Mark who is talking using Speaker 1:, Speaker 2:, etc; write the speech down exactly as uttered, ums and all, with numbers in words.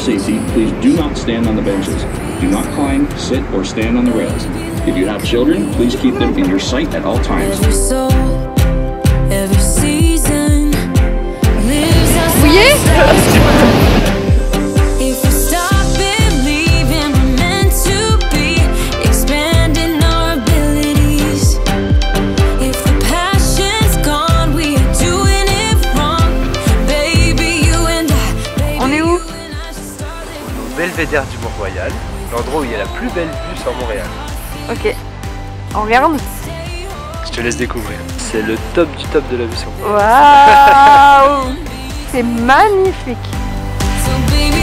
Speaker 1: safety, please do not stand on the benches. Do not climb, sit, or stand on the rails. If you have children, please keep them in your sight at all times.
Speaker 2: Mouillé? On est où?
Speaker 3: Au Belvédère du Mont-Royal, l'endroit où il y a la plus belle vue sur Montréal.
Speaker 2: Ok, on regarde.
Speaker 3: Je te laisse découvrir. C'est le top du top de la vue sur Montréal.
Speaker 2: Waouh! C'est magnifique.
Speaker 4: So baby